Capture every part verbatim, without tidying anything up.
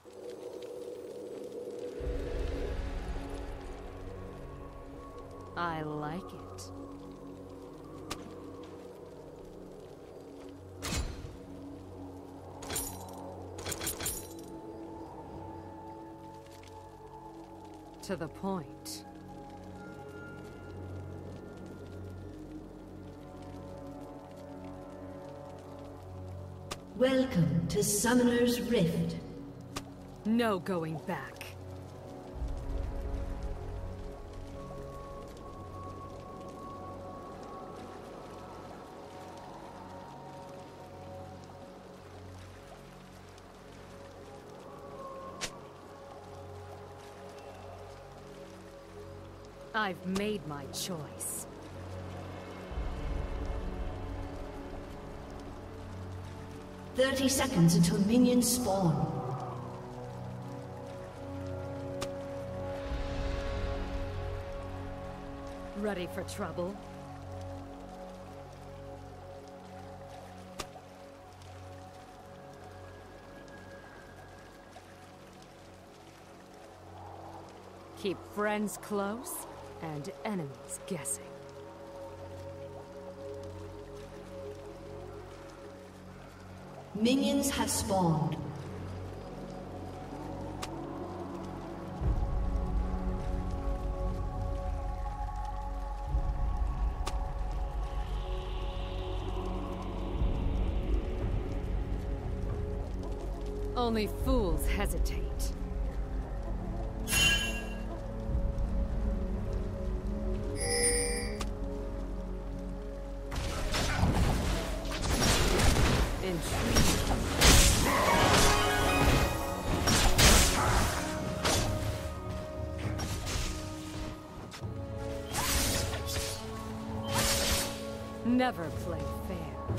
I like it. To the point. Welcome to Summoner's Rift. No going back. I've made my choice. Thirty seconds until minions spawn. Ready for trouble? Keep friends close and enemies guessing. Minions have spawned. Only fools hesitate. Never play fair.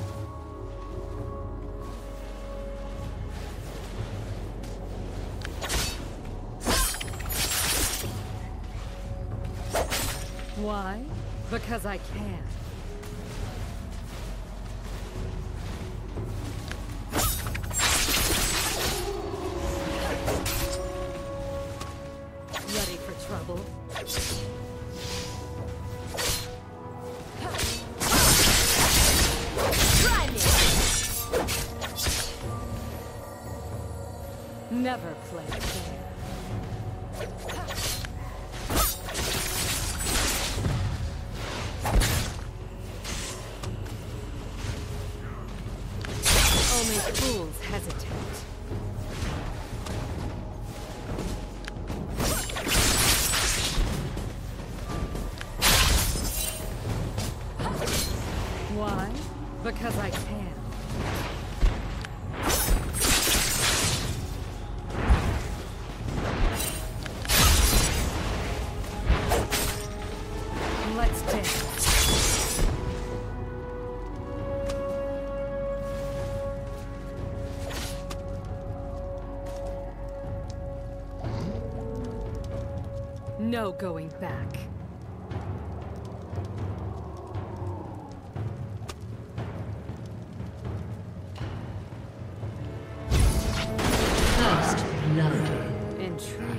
Why? Because I can. Ready for trouble? Never play fair. Only fools hesitate. Why? Because I can. Let's dance. No going back. First blood. Intrigue.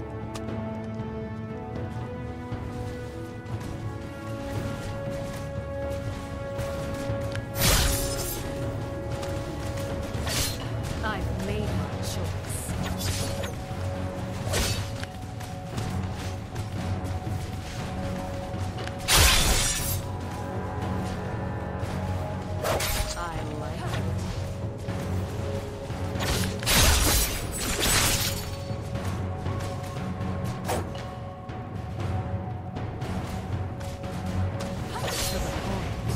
I've made my choice. I like it. To the point.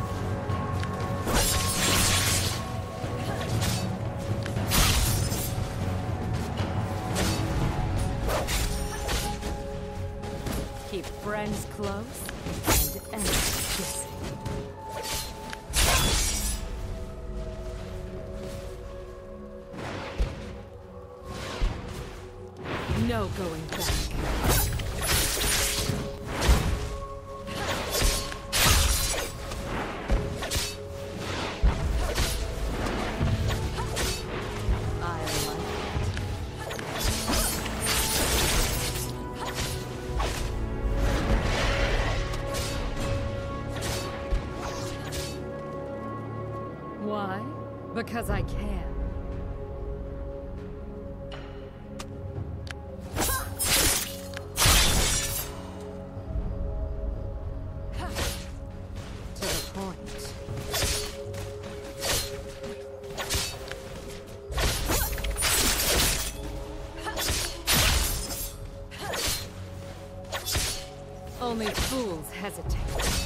Keep friends close and enemies guessing. No going back. I like it. Why? Because I can. To the point. Only fools hesitate.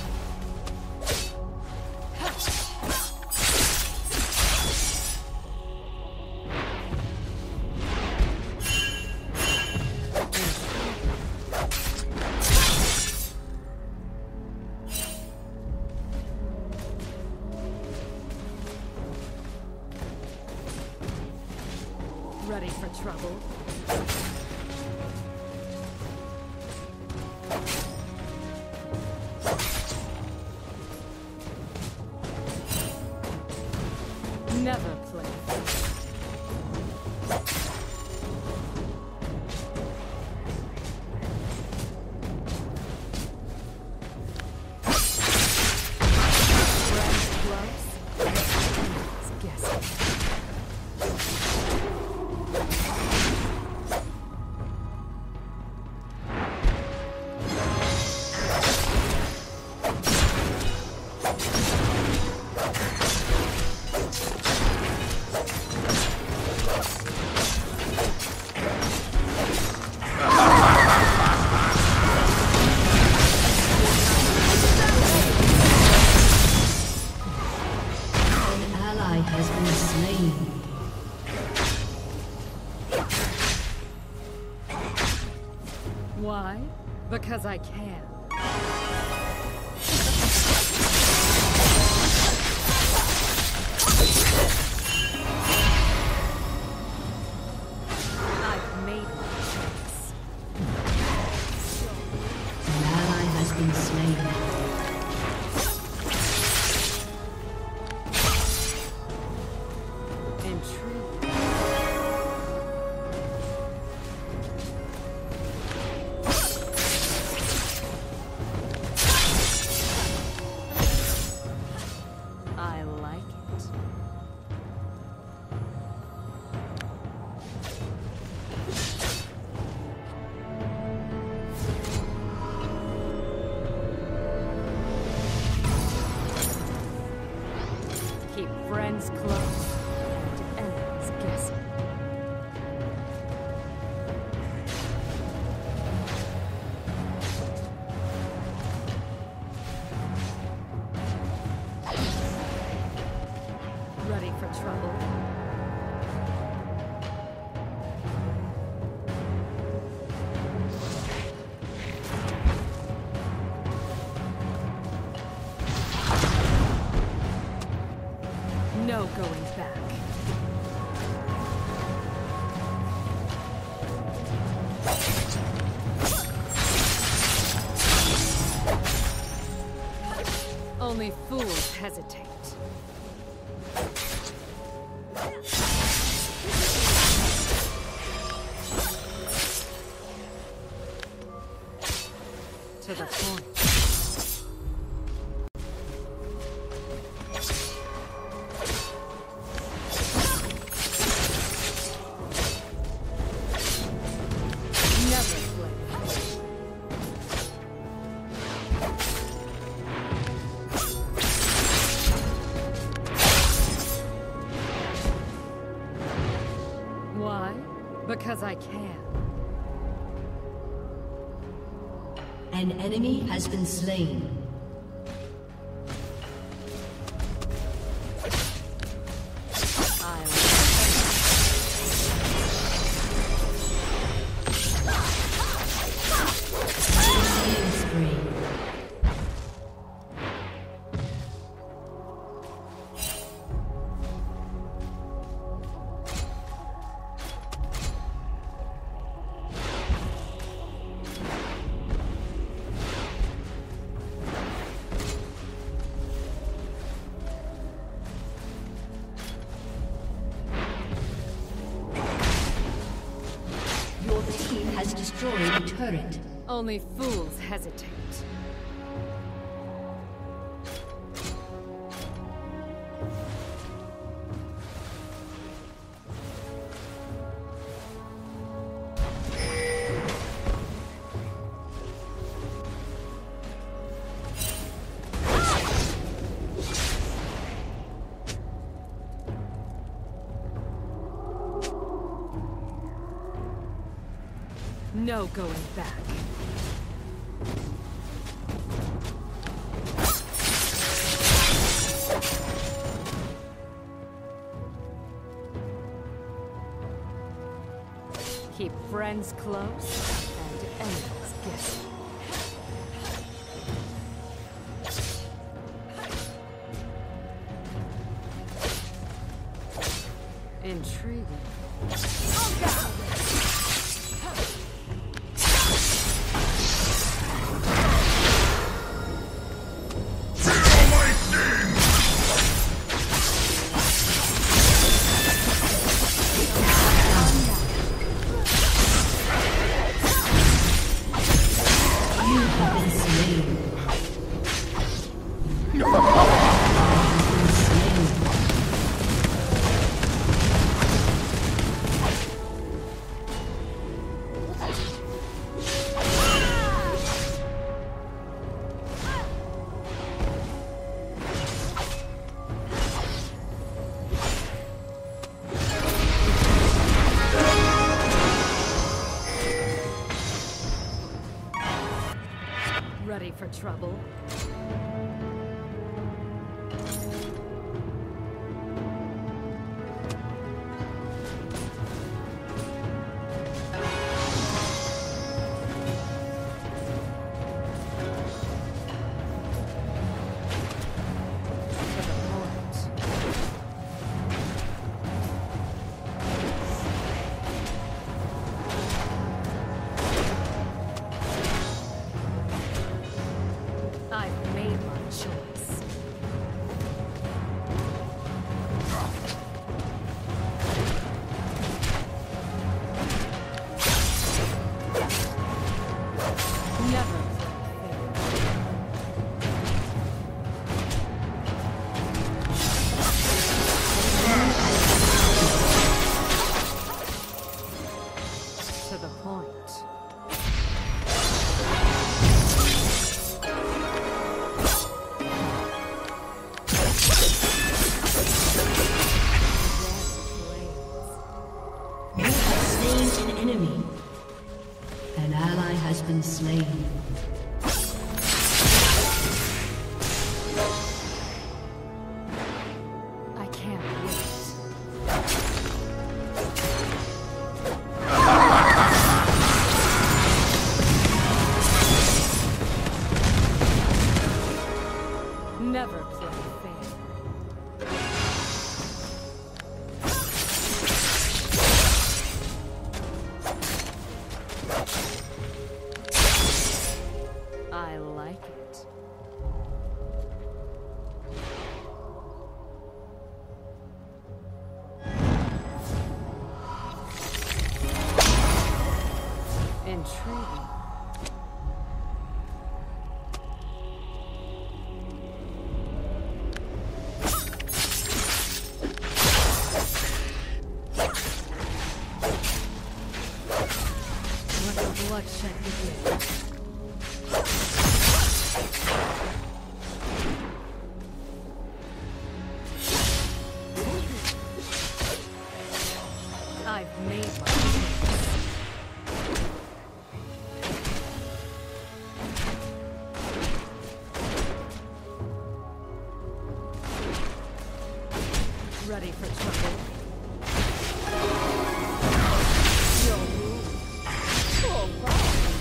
Ready for trouble? Never play. Friends close, enemies guessing. Why? Because I can. I've made my choice. An ally has been slain. I like it. Keep friends close and enemies guessing. Ready for trouble? No going back. Only fools hesitate. To the point. Never play. Why? Because I can. An enemy has been slain. I Killing spree. Your team has destroyed a turret. Only fools hesitate. No going back. Keep friends close and enemies guessing. Intriguing. Ready for trouble? I've made my choice. Never to the point. An ally has been slain. I can't wait. Never play fair. I like it. Intriguing. Let the bloodshed begin. I've made my choice. Ready for trouble? Your move. Oh, wow.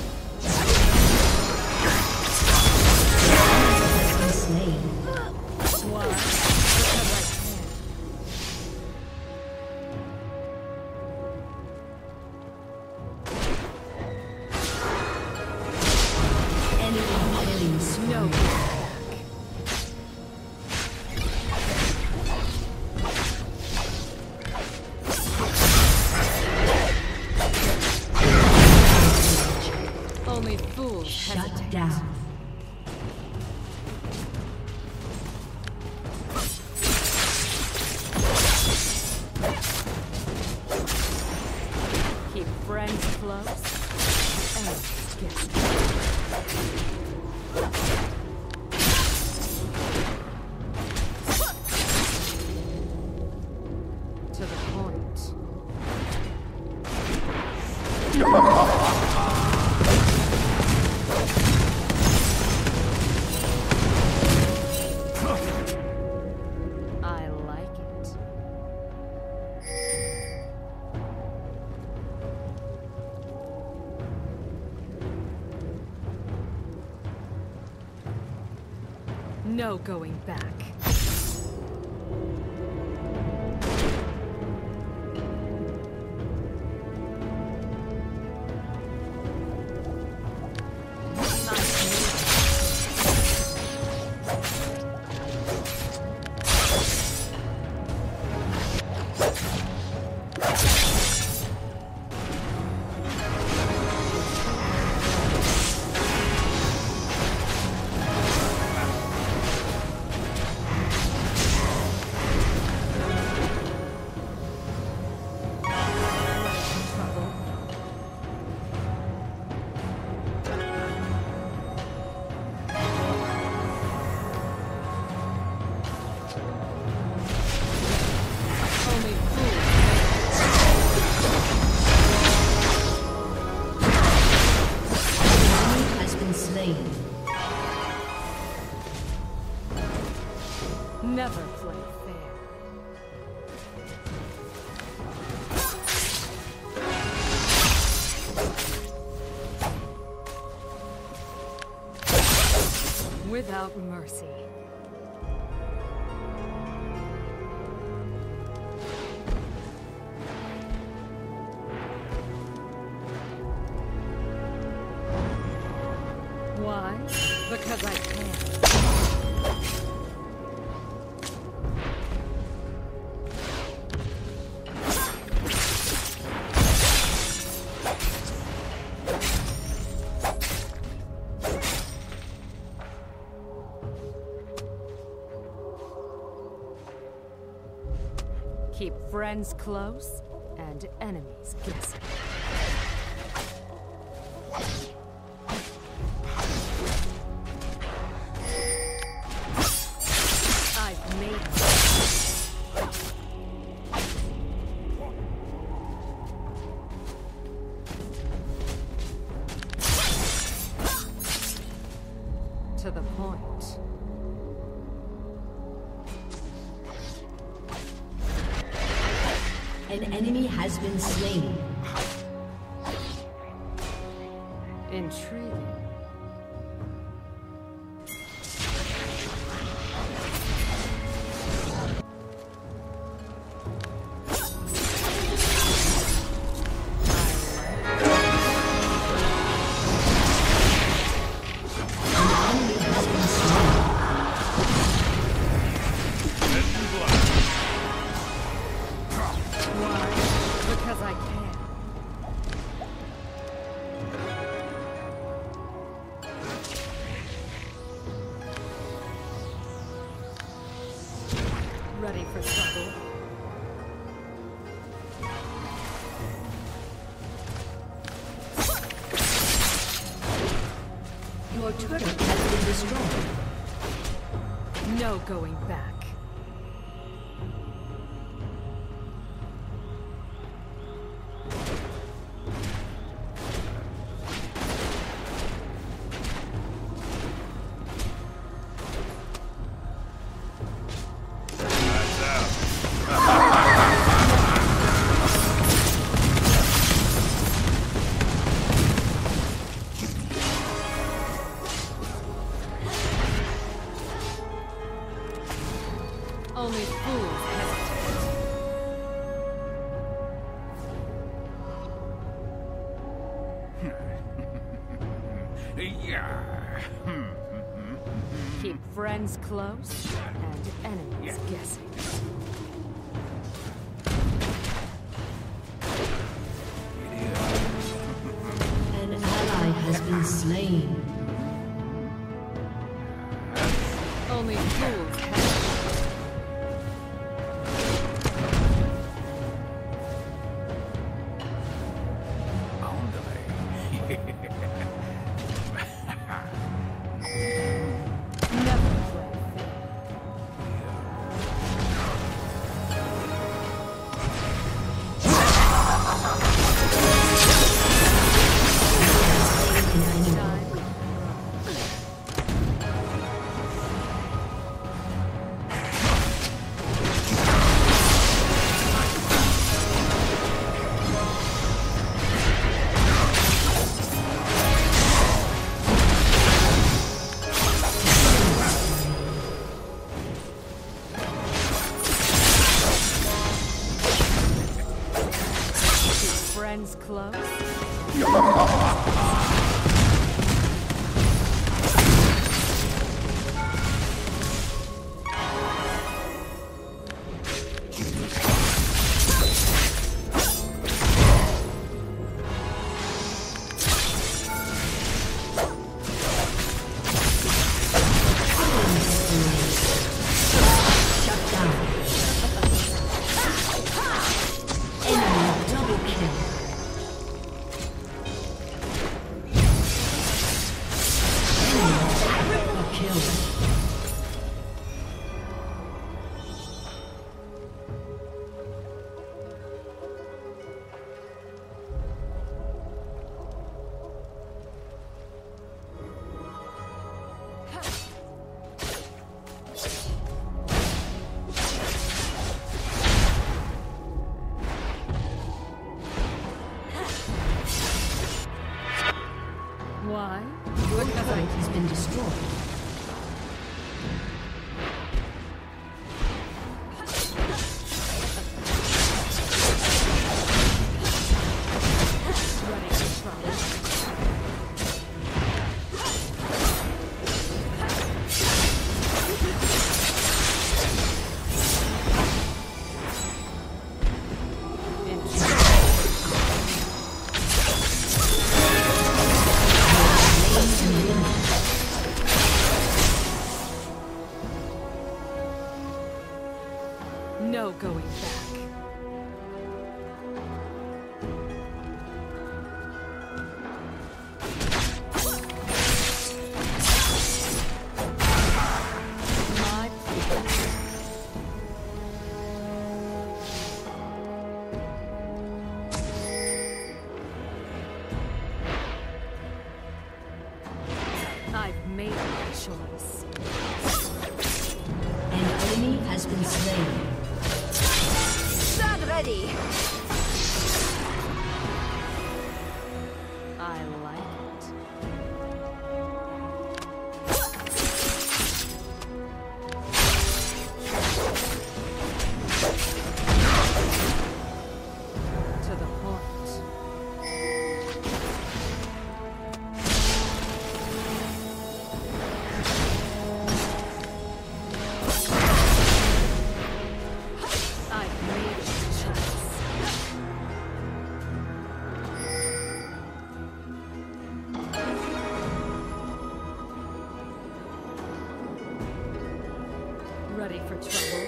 Slain. Why? Because I can. Enemy killing spree. No. Only fools Shut hesitate. down. Keep friends close. Enemies guessing. To the point. No going back. Never play fair. Without mercy. Why? Because I can. Keep friends close and enemies guessing. I've made it. To the point. An enemy has been slain. Intriguing. Because I can. Ready for trouble. Your turret has been destroyed. No going back. Only fools hesitate. Yeah. Keep friends close and enemies guessing. An ally has been slain. Only fools hesitate. close? Why? Your turret has been destroyed. No going back. My I've made my choice. An enemy has been slain. Stand ready! I like it. To the point. I've made a choice. Ready for trouble?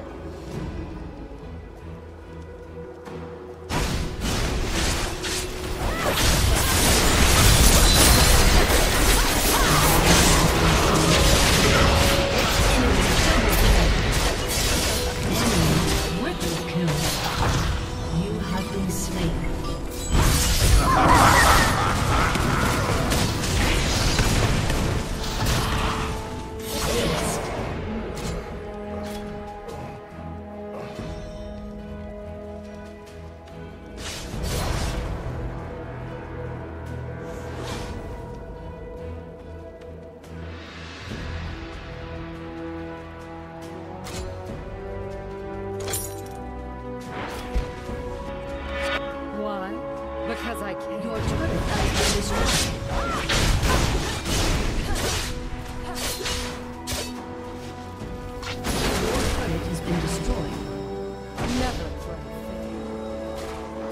Triple kill. You have been slain. Why? Because I can. Your turret has been destroyed. Your turret has been destroyed. Never play fair.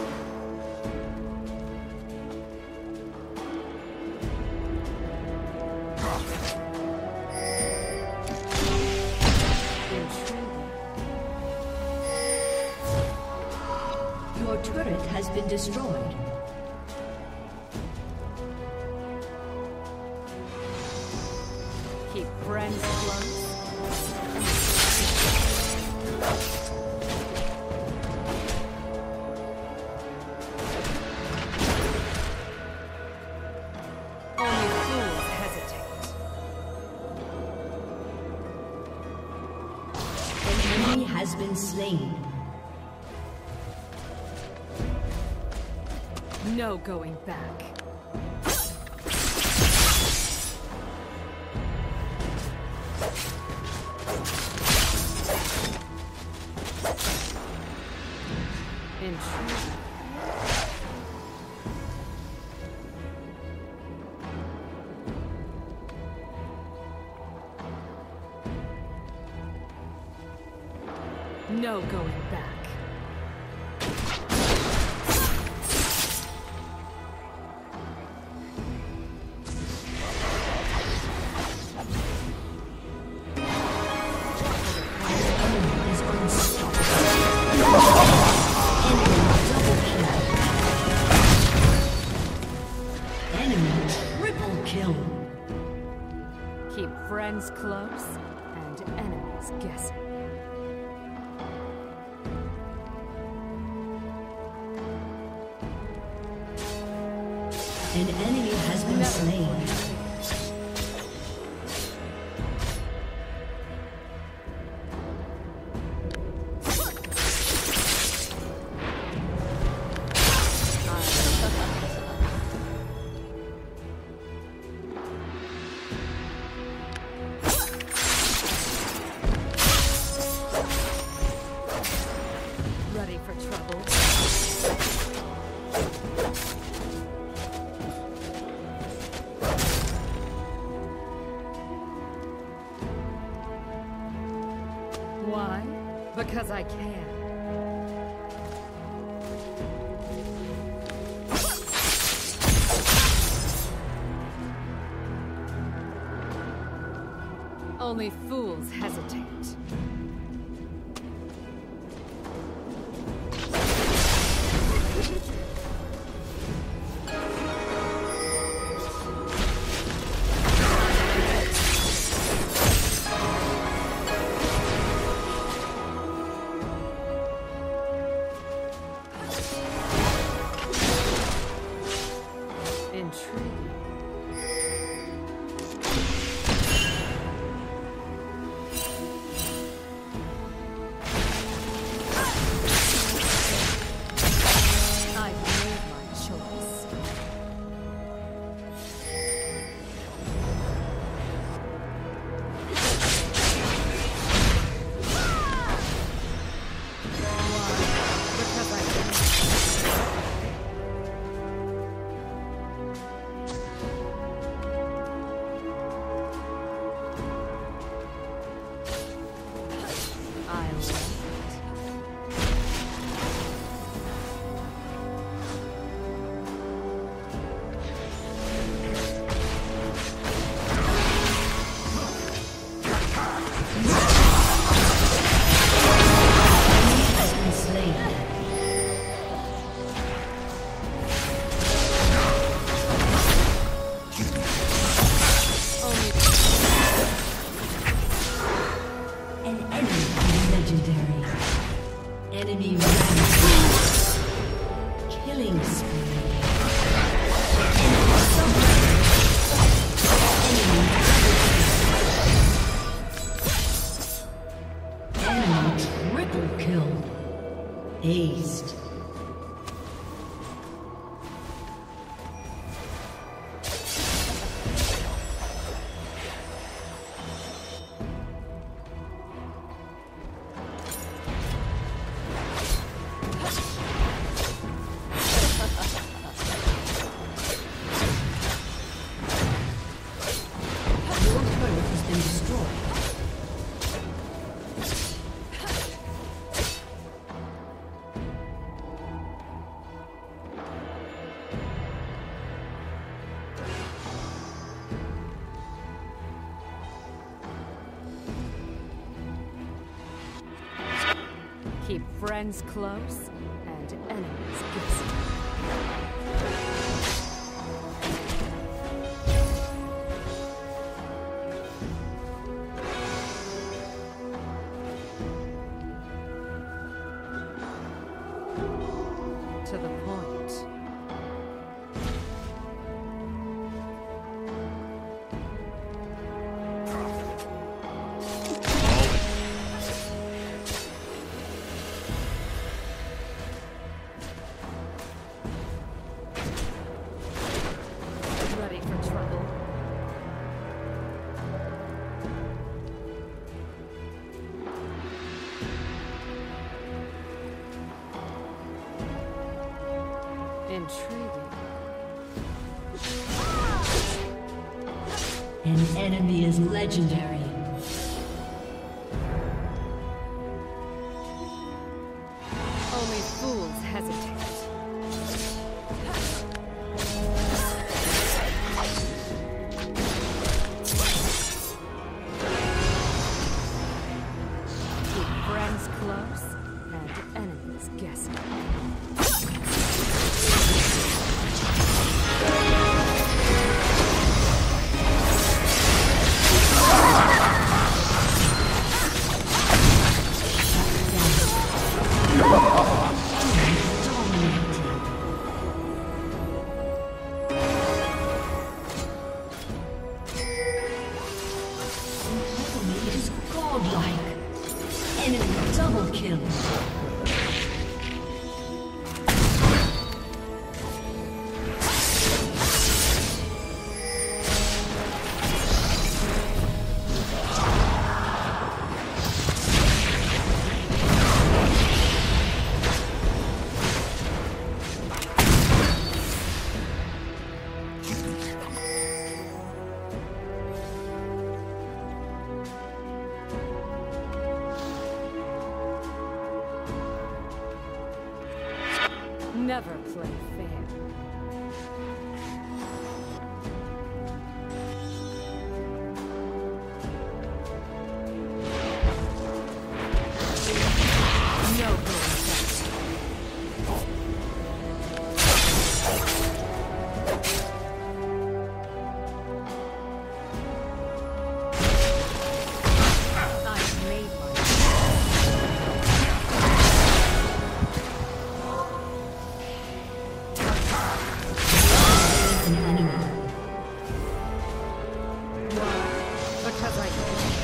Intriguing. Your turret has been destroyed. Keep friends close. Only fools hesitate. An enemy has been slain. No going back. Intriguing. No going back. Keep friends close and enemies guessing. An enemy has been slain. Ready for trouble. Why? Because I can. Only fools hesitate. Intriguing. I've made my choice. Why? Because I can. I love it. Has been slain. Only An enemy legendary. Enemy rampage. Killing spree. Enemy Enemy triple kill. Aced. Your turret has been destroyed. keep friends close and enemies guessing. To the point. Ready for trouble. Intriguing. An enemy is legendary. kill. Never play fair. No going I've made my An enemy. because I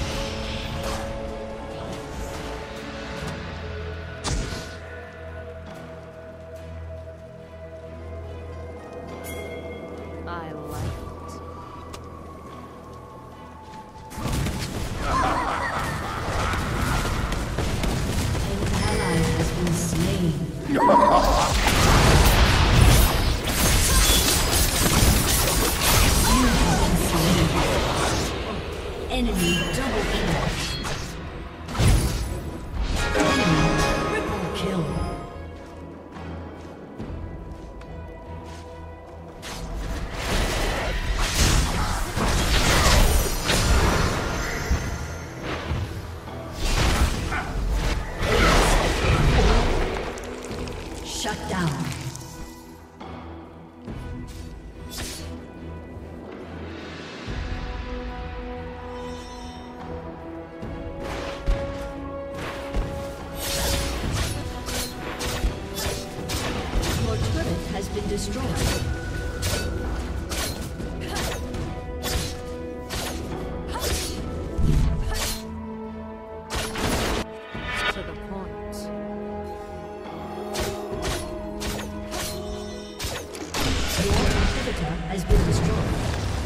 I like it. An ally has been slain. You have been slain. Enemy double kill. Enemy triple kill. Shut down. Your turret has been destroyed. To the point. Your inhibitor has been destroyed.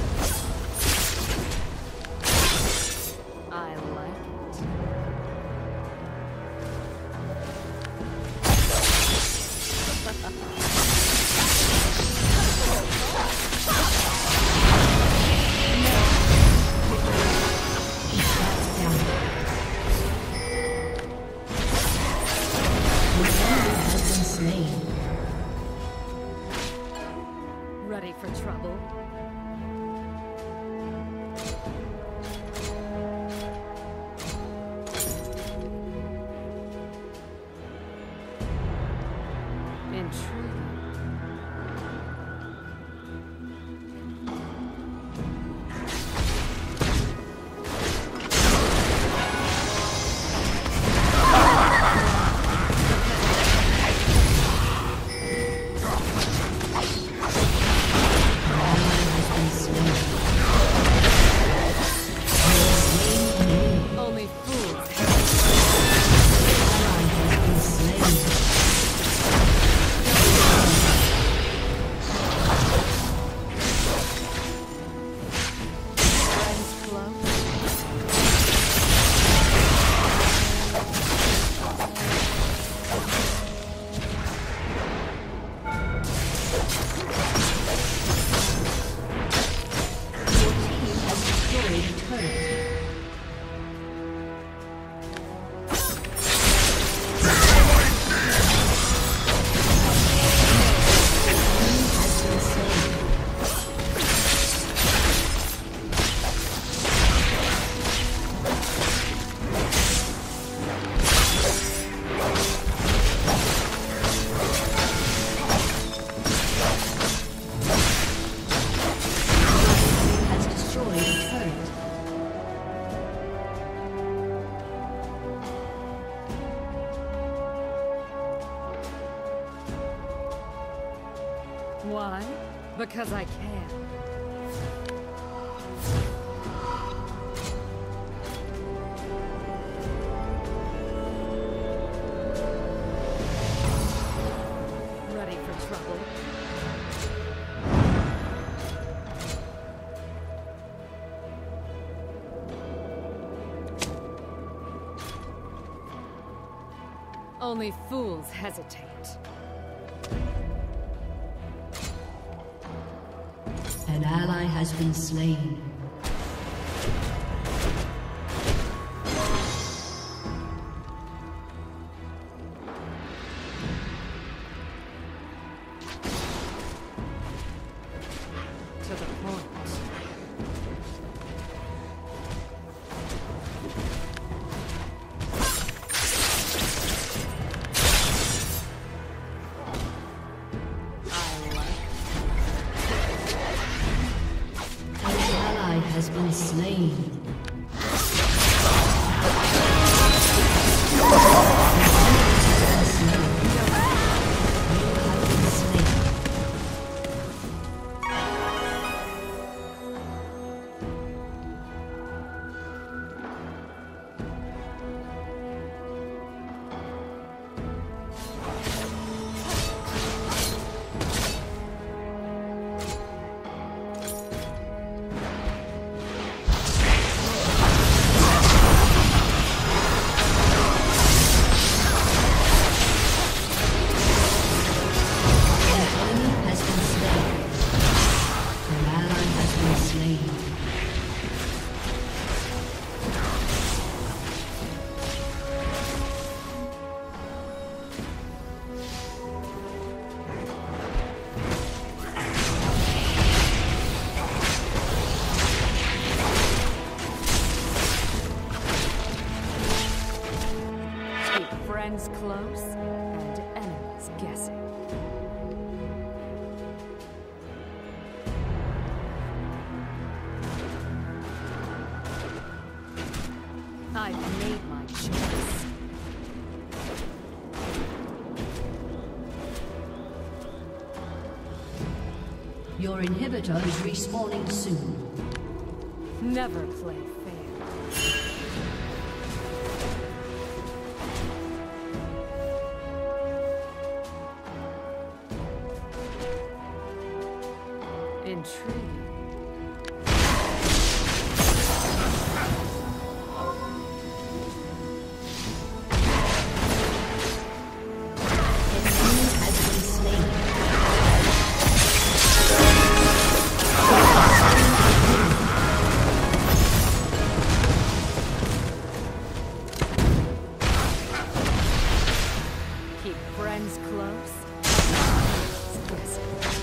I like it. Slain. Ready for trouble? Intriguing. Only fools. Friends close. Your team has destroyed a turret. Has been slain. Has destroyed a turret. Why? Because I can. Only fools hesitate. An ally has been slain. To the point. Has been slain. Friends close and enemies guessing. I've made my choice. Your inhibitor is respawning soon. Never play fair. Intriguing. Keep friends close. Yes.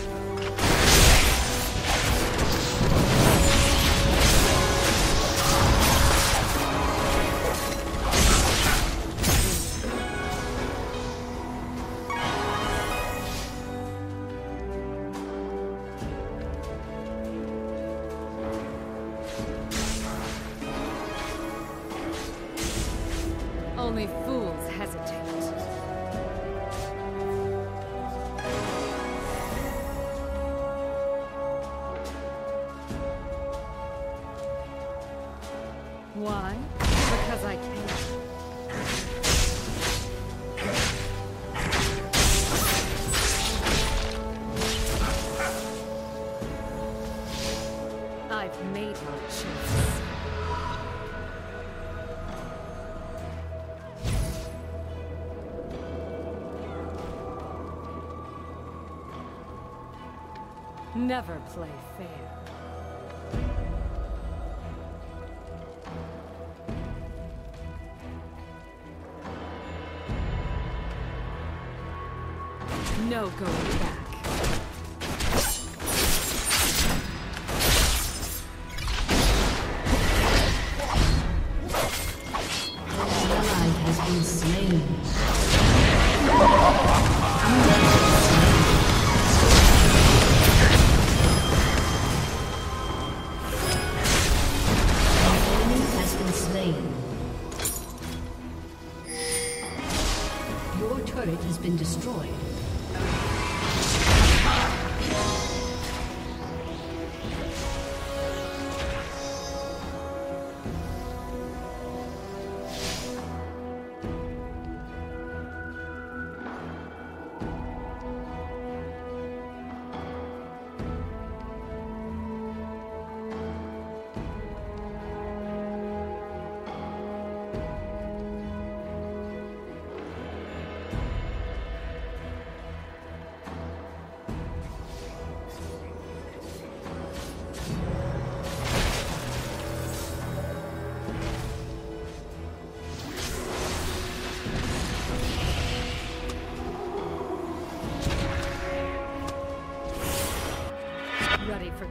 Only fools hesitate. Why? Because I can. I've made my choice. Never play fair. No going back. An ally has been slain. Your turret has been destroyed.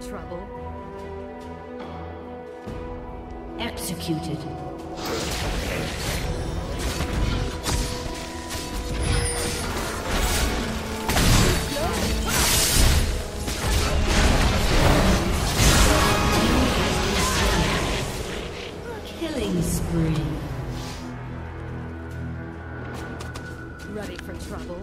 trouble? Executed. Killing spree. Ready for trouble?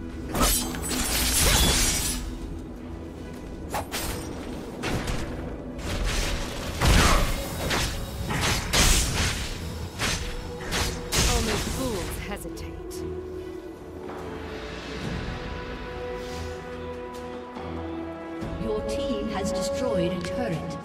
Only fools hesitate. Your team has destroyed a turret.